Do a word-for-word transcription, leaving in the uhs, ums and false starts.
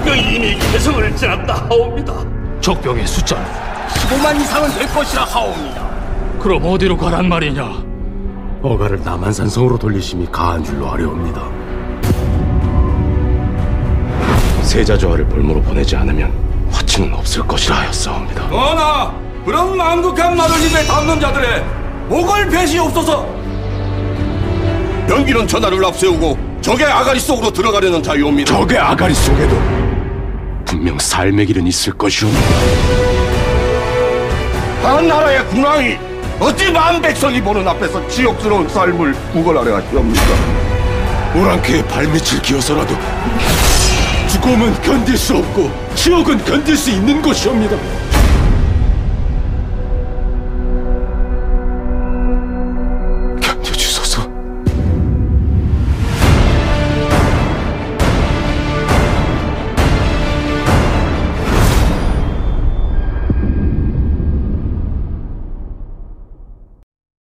적병이 이미 개성을 지났다 하옵니다. 적병의 숫자는 십오만 이상은 될 것이라 하옵니다. 그럼 어디로 가란 말이냐? 어가를 남한산성으로 돌리심이 가한 줄로 아려옵니다. 세자조화를 볼모로 보내지 않으면 화치는 없을 것이라 하였사옵니다. 전하, 그런 망극한 말을 입에 담는 자들의 목을 베시옵소서. 변기는 전하를 앞세우고 적의 아가리 속으로 들어가려는 자유옵니다. 적의 아가리 속에도 분명 삶의 길은 있을 것이옵니다. 한 나라의 군왕이 어찌 만 백성이 보는 앞에서 지옥스러운 삶을 구걸하려 하시옵니까? 오랑캐의 발밑을 기어서라도 죽음은 견딜 수 없고 지옥은 견딜 수 있는 것이옵니다.